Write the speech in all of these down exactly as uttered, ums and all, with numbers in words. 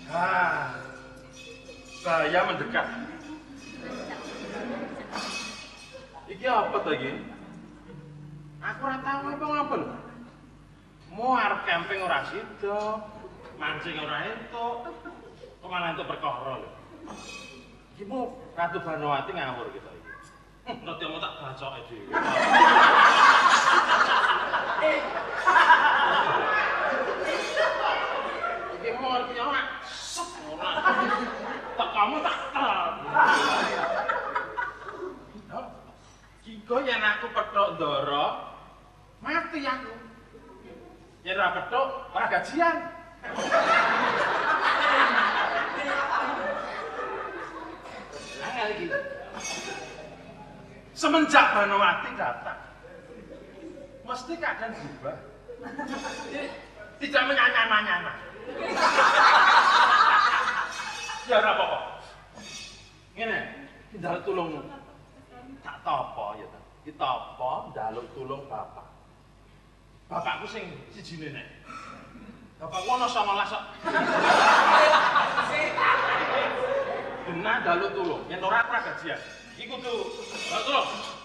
Ah, bahaya mendekat. Iki apa to iki? Aku ora tau apa ngapa lho. Mau arep camping ora sida, mancing ora entuk. Kok malah entuk perkara lho. Iki mau Ratu Banowati ngawur kita iki. Nanti mau tak bacoke dhewe. Iki mau ngerti ora? Set ora. Tak kamu tak terang. Jika yang aku petok ndara, mati aku. Yen ora petok, ora gajian. Angel iki. Semenjak Banowati datang, mesti keadaan berubah. Tidak menyanyana-nyana. Ya ora apa-apa. Ngene, njaluk tulung. Tak topo ya ta. Ki topo njaluk tulung bapak. Bapakku sing sijine nek. Bapakku ana songolas kok. Benar njaluk tulung, yen ora ora gajian. Iku tuh, njaluk tulung.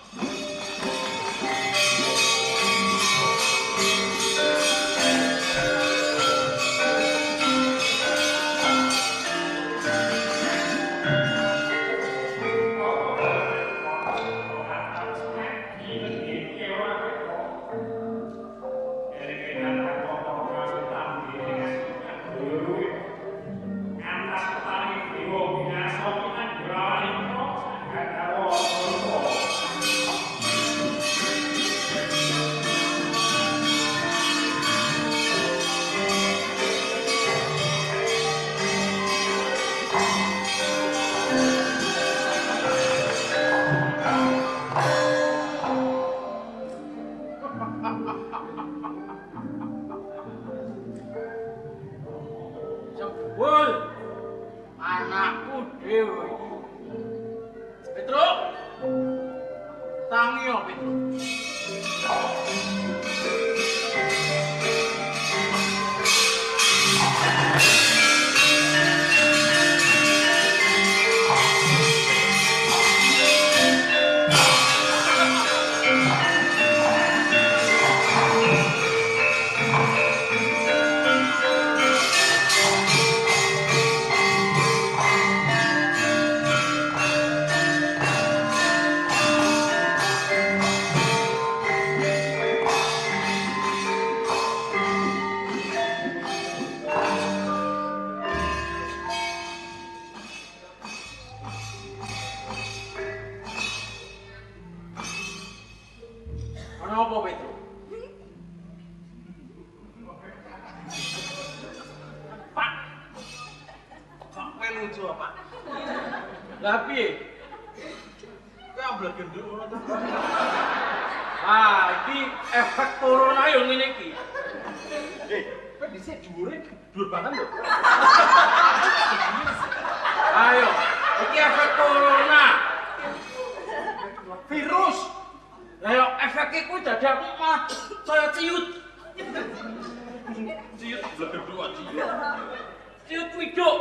Jebul anakku dhewe. Petruk. Tangi yo Petruk. Ana apa Petruk? Pak. Kok kowe lucu apa? Lah piye? Kowe amblek gendut ngono to. Ah, iki efek corona yo ngene iki. Eh, kowe dhisik dhuwure dhuwur banget lho. Ayo, iki efek corona. Virus. Lah yo efeke kuwi dadi aku mah saya ciut. Ciut blek gendut ciut. Ciut widuk.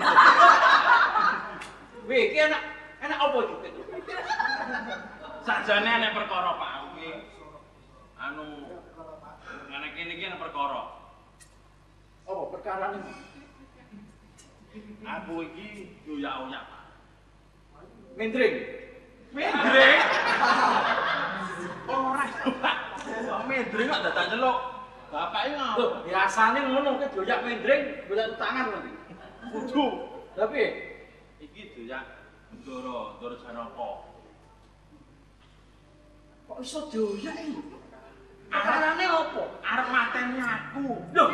Weh, iki enak enak apa iki Petruk? Sakjane ana perkara Pak kuwi. Anu ana kene iki ana perkara. Apa perkarane? Aku iki yoyak-oyak Pak. Mendring. Mendring. Ora, Pak. Kok mendring kok dadak nyeluk. Bapak iki ngono. Loh, biasane ngono ki doyak mendring, doyak tangan nanti. Kudu. Tapi Iki doyak Ndara, Ndara Janaka. kok iso doyak iki? Akarane apa? Arep mateni aku. Loh,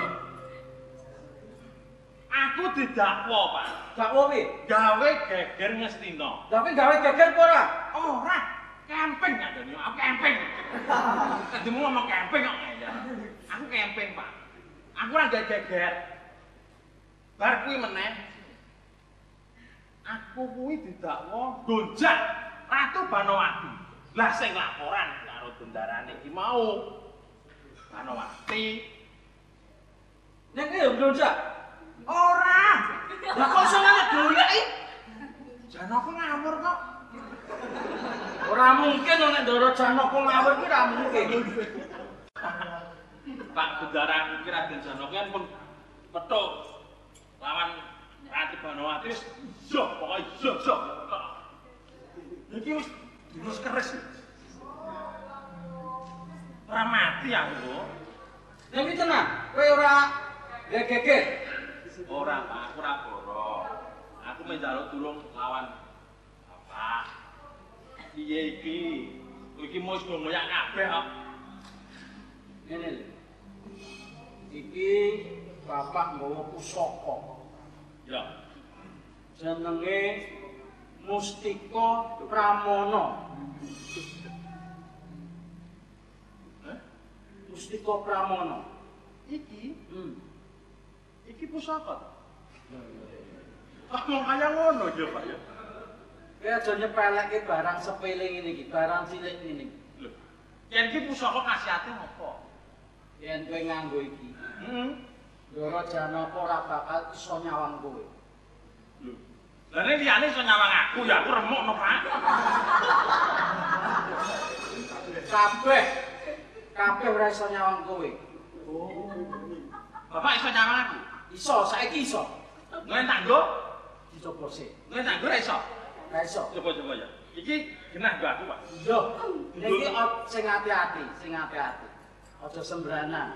Aku didakwa, Pak. dakwa piye? Gawe geger Ngastina. Tapi gawe geger apa ora? Ora, camping ngandani aku camping. Dadimu ngomong camping kok ya. Aku camping, Pak. Aku ora gawe geger. Bar kuwi meneh. Aku kuwi didakwa gonjak Ratu Banowati. Lah sing laporan karo bendarane iki mau Banowati. Nek yo ndonjak. Ora. Lah kok iso ngene golek iki? Janaka ngawur kok. Ora mungkin nek ndoro Janaka ngawur ki ora mungkin. Pak Bendaran iki Raden Janaka kan pun petuk lawan Rati Banowati wis yo pokoke yo yo. Iki wis terus keris. Ora mati aku. Nek tenan, kowe ora geger. Ora Pak, aku ora goro. Aku menjaluk tulung lawan Bapak. Piye iki? Kowe iki mau wis ngoyak kabeh kok. Ngene lho. Iki bapak nggawa pusaka. Ya. Jenenge Mustika Pramana. Hah? Mustika Pramana. Iki, Hmm. iki pusaka. Ah, mau kaya ngono ya, Pak ya. Kowe aja nyepelekke barang sepele ngene iki, barang cilik ngene iki. Lho. Yen iki pusaka khasiate apa? Yen kowe nganggo iki, Heeh. Ndara Janaka ora bakal iso nyawang kowe. Lho. Lah nek liyane iso nyawang aku ya aku remuk no, Pak. Kabeh kabeh ora iso nyawang kowe. Oh. Bapak iso nyawang aku? Iso, saiki iso. Ngono tanggo? Dicoba sik. Ngono tanggo ora iso. Ora iso. Coba-coba ya. Iki genah nggo aku, Pak. Yo, niki sing ati-ati, sing ati-ati. Aja sembranan.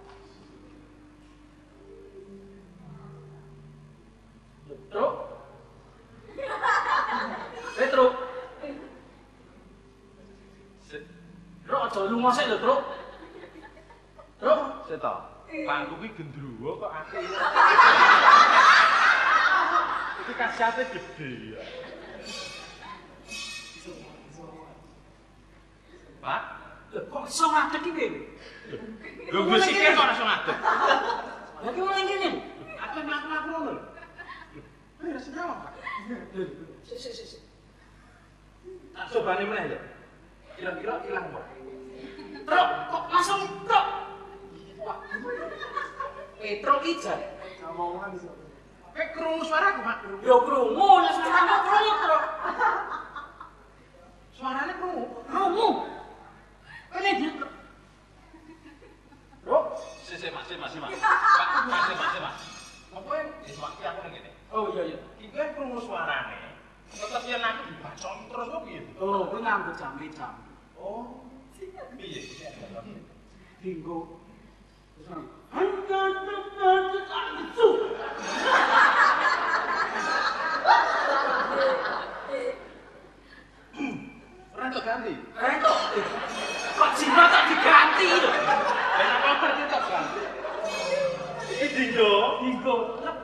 Truk. Eh, Truk. Sik. Truk aja lunga sik lho, Truk. Truk, Sik to. Pangku ki gendruwo kok akeh. Iki khasiate gede ya. Pak, lho kok iso ngadeg iki kowe? lho wis iki kok ora iso ngadeg. Lah ki mulai ngene. Aku mlaku-mlaku ngono lho. Kowe ora senyawa, Pak. Sik sik sik, sik. Tak cobane meneh ya. Kira-kira ilang kok. Truk, kok langsung truk. Wah. Petro ki jan. Omongan iso. Kowe krungu suaraku, Pak? Yo krungu, nek suaramu krungu, Truk. Suarane krungu. Krungu. Kene di Truk. Bro, sik sik Mas, sik Mas, sik Mas. Pak, Mas, sik Mas, sik Mas. Apa yang disewaki aku ning kene? Oh iya iya. Iki kan krungu suarane. Tetep yen aku dibacok terus kok piye? Oh, kuwi nganggo jambi-jambi. Oh. Piye? Dinggo. Hangga tepat itu. Ora entuk ganti. Entuk. Kok jimat tak diganti lho. Lah apa ngerti tak ganti? Iki dinggo. Dinggo.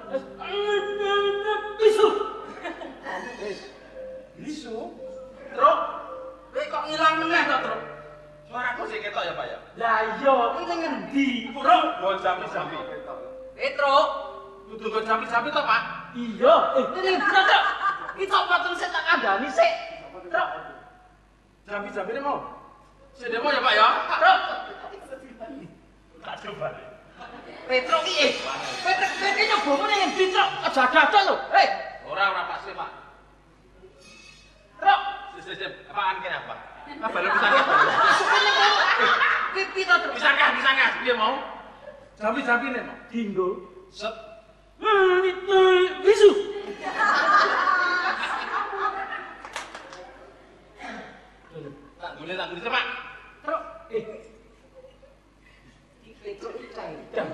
Bisu. Wis. Bisu. Truk. Kowe kok ngilang meneh to, Truk? Suaraku sik ketok ya, Pak ya. Lah iya, iki ning endi? Bro, go jampi-jampi. Eh, Truk. Kudu go jampi-jampi to, Pak? Iya, eh ini Truk. Iki cok patung sik tak kandhani sik. Truk. Jampi-jampi mau. Sik demo ya, Pak ya. Truk. Tak coba. Petro ki eh. Petro ki nyobamu ning endi, Truk? Aja dadak lho. Eh, Ora ora pasti, Pak. Truk. Sip sip, apaan kene apa? Apa balon pisangnya? Pipi to, Truk? Pisangkah, pisangkah. Piye mau? Jampi-jampi ne mau. Dinggo. Set. Bisu. Tak gune tak gune, Pak. Truk. Eh. Iki Petro iki caidang.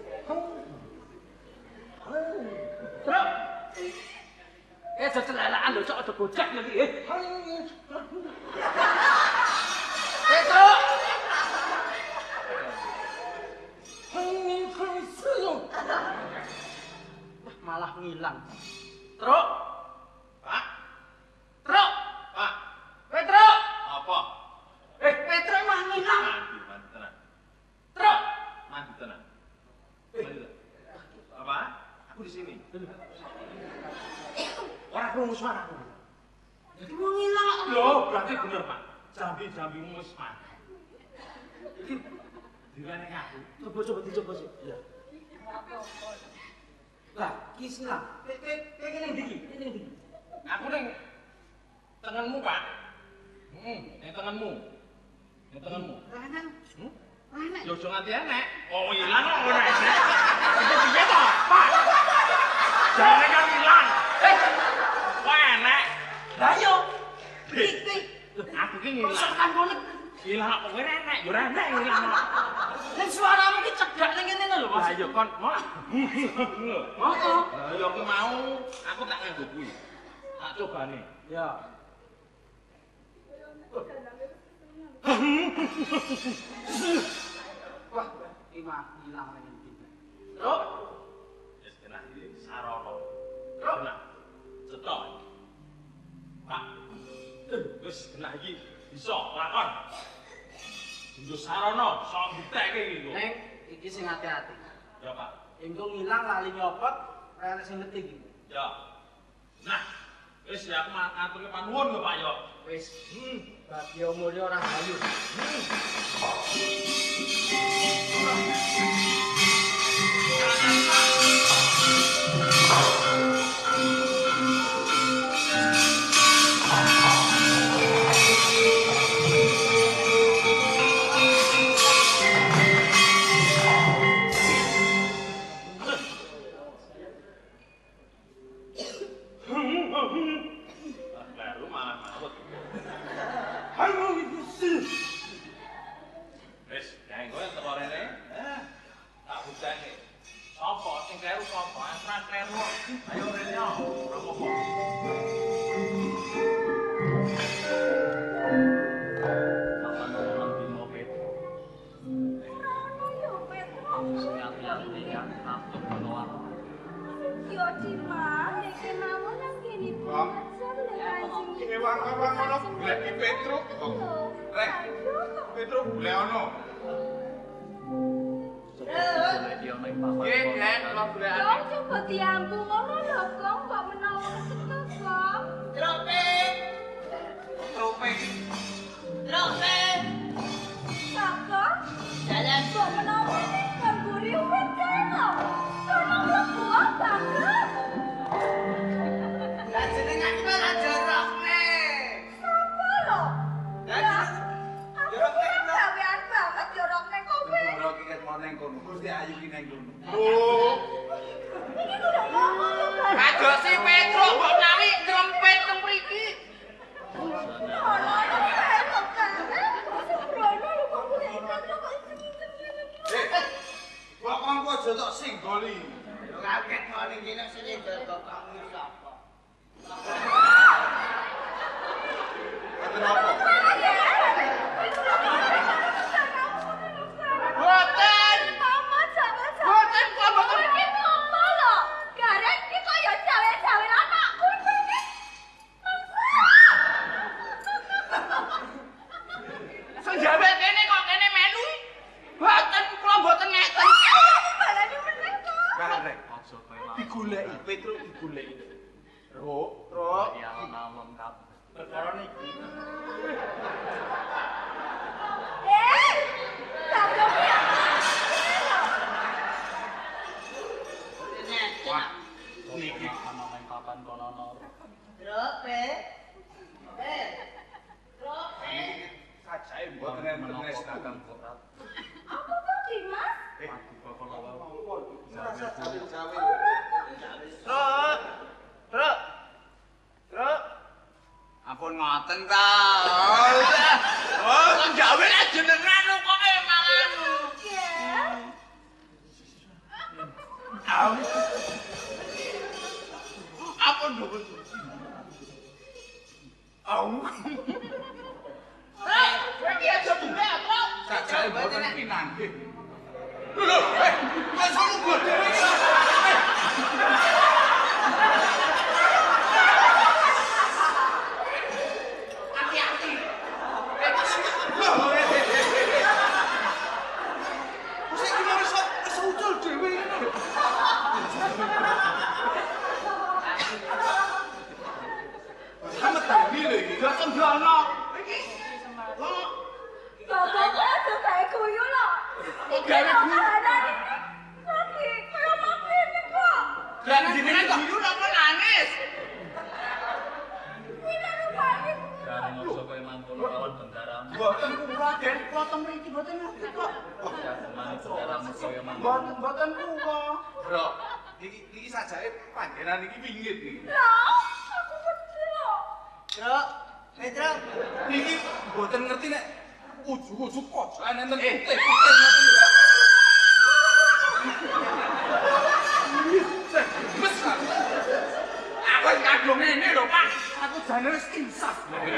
Truk. Eh, cecelelaan lho, cok ada gojek lagi, eh. Petro. Malah ngilang. Truk. Pak, Truk. Pak. Petro. Apa? Eh, Petro mah ngilang. Mandi, mandi tenan. Truk. Mandi tenan. Mandi. Apa? Aku di sini. Ora krungu suaraku. Jadi mau ngilang. Loh, berarti bener, Pak. Jambi-jambi mus mati. Iki direne aku. Coba coba dicoba sih. Ya. Lah, ki silang. Kowe kowe kowe kene ndi iki? Kene ndi? Aku ning tengenmu, Pak. Heeh, ning tengenmu. Ning tengenmu. Enak. Hmm? Enak. Yo aja nganti enek. Oh, ilang kok ora enek. Itu piye to, Pak? Jane kan ilang. Eh, Kok enek? lah yo. Iki Aku ki ngilang. sok kan kono. Ilang kok ora enek, yo ora enek ilang. Ning suaramu ki cedhak ning kene lho, Mas. Lah yo kon mau. Heeh. Lah yo aku mau, aku tak nganggo kuwi. Tak cobane. Ya. Wah, iki mah ilang ning ndi. Truk. Wis kena iki sarana. Kena. Cetok. Pak. Wis kena iki bisa lakon. Nggo sarana, sok butekke iki lho. Ning iki sing hati-hati. Ya, Pak. Engko ngilang lali nyopot, ora ana sing ngerti iki. Ya. Nah, wis ya aku matur panuwun lho, Pak yo. Wis, Hmm. bagi umure ora bayu. Baru malah maut. Wis, gawe kowe teko rene. Eh, tak buktekke. Sopo sing kleru sopo? Ora kleru. Ayo rene yo. Ora apa-apa. Ewang-ewang ngono golek ki Petruk kok. Rek. Petruk golek ono. Nggih, Den, kula golekake. Kong coba diambu ngono lho, Kong, kok menawa ketemu, Kong. Trope. Trope. Trope. Saka, Jalan. kok menawa ini nggamburi uwit keno. Sono mlebu bagus. Lah jenengan iki ora jorok ne. Sapa lho? Lah Aku kurang gawean banget jorok ning kowe. Ora ki ket moneng kono. Gusti Ayu ki nang kono. Oh, Iki kudu ngomong lho, Kang. Kadosi Petruk kok nari ngrempet teng mriki. Ono ono kae kok, Kang. Sembrono lho kok kuwi ikan kok Eh. Kok kanggo aja tok singgoli. Yo kaget maning kene sini jaga kamu sapa. Mboten apa. Boten. Mama jangan Boten kok boten. Iki mama lho. Garek iki kaya jawe-jawe anakku iki. Senjawe kene kok kene melu. Boten kula boten ngeten. Balane meneh kok. Karek. Aja kowe lali. Digoleki Petruk digoleki. Ruk, Ruk. Ya alon kap. perkara niki. Eh, tanggung ya. Wah, niki Ana nang papan kono ana. Trope. Eh. Trope. sajake mboten enten kakang kok. Apa kok Dimas? Rasa cawe-cawe. Truk. Truk. Truk. Ampun ngoten ta. Oh, kok gawe lah jenengan kok emang anu. Ya. Ampun lho. Au. Eh, iki aja buka, Truk. Sajake mboten pinanggih. Lho, eh, kok sono godhe. Hati-hati. Mesti iki mau iso iso ucul dhewe. Sama tadi lho iki. Gak sembrono. Iki. Bapak aja kayak guyu lho. Kok gawe guyu? Lagi, kaya makin kok. Lah guyu napa nangis? Dari ngosok kowe mangkono lawan bendaramu. Mboten kula, Den. Kula teng mriki mboten ngerti kok. Jagemane bendaramu kowe mangkono. Mboten mboten kula. Bro, iki iki sajake panggenan iki wingit iki. Lah, aku wedi lho. Truk, Petro. Niki mboten ngerti nek ujug-ujug pojokan enten putih-putih ngoten. Wes. Aku kadung ngene lho, Pak. Aku jane wis insaf.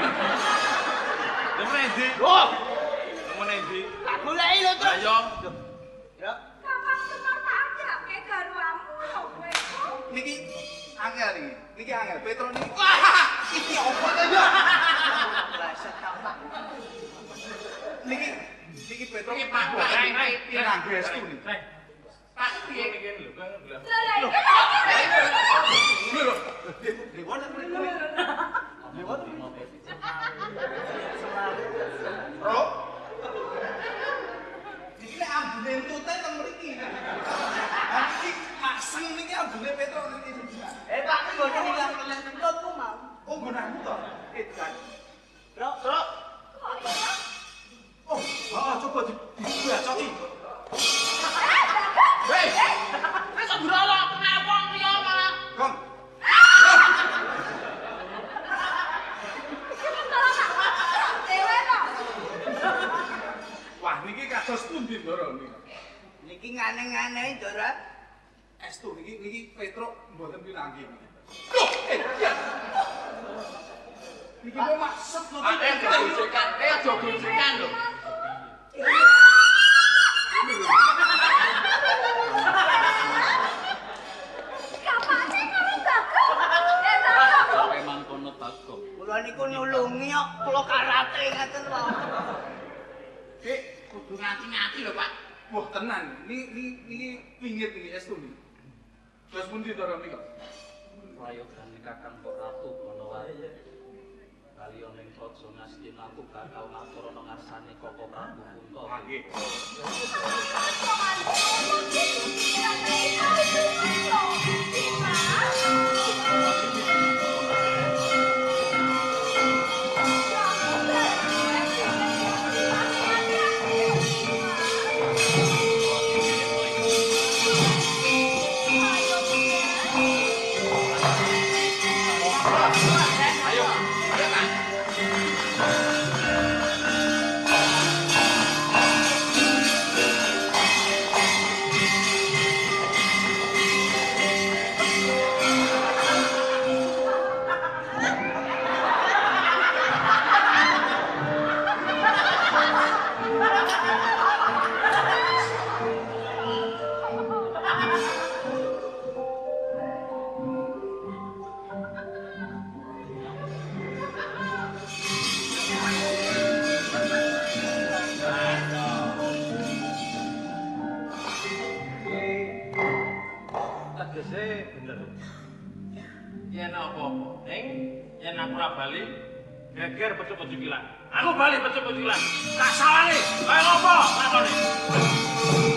Temen endi? Oh, Temen endi? Tak goleki lho, Truk. Ayo. Truk. Kapan tenan tak ajake garwamu lho kowe. niki angel iki. Niki angel. Petro niki. Wah, iki opo to yo? Baset tampak. Niki niki Petro. Iki Pak, Pak, Reng, Reng. Tenang, gestu nih. Reng. Pak, piye iki lho, kan lho. Lah iki lagi. Lho lho. Dewa nek mriki. Bro. Iki nek ambune entute teng mriki. Lah iki maseng niki ambune Petro niki. Eh, Pak, mboten ilang tenan entutku mau. Oh, gunane to. Edan. Truk, truk. Oh, oh coba di dibacoki. Hei. Wis sembrono ngewong liya malah. Kong. Dewe kok. Wah, niki kados pundi ndoro niki? Niki ngane-ngane, Ndoro. Estu niki niki Petro mboten pinanggih. Loh, eh, iya. Niki kok maksud lho. Pak, eh gojekan, eh aja gojekan lho. Kapane karo Bagong? Eh, Bagong. Kowe mangkono Bagong. Kula niku nulungi kok kula karate ngaten wae. Dik, kudu ngati-ngati lho, Pak. Wah, tenan. Niki niki niki pingit niki estu niki. Terus pundi to niki? Prayogane Kakang Kok Ratu ngono wae. Kaliyan ning Praja Ngastina aku bakal matur ana ngarsane Koko Prabu Kunto. Nggih. Tegese bener. Yen apa-apa, ning yen aku ora bali, geger pecuk-pecuk ilang. Aku bali pecuk-pecuk ilang. Tak salahne. Kaya ngopo lakone?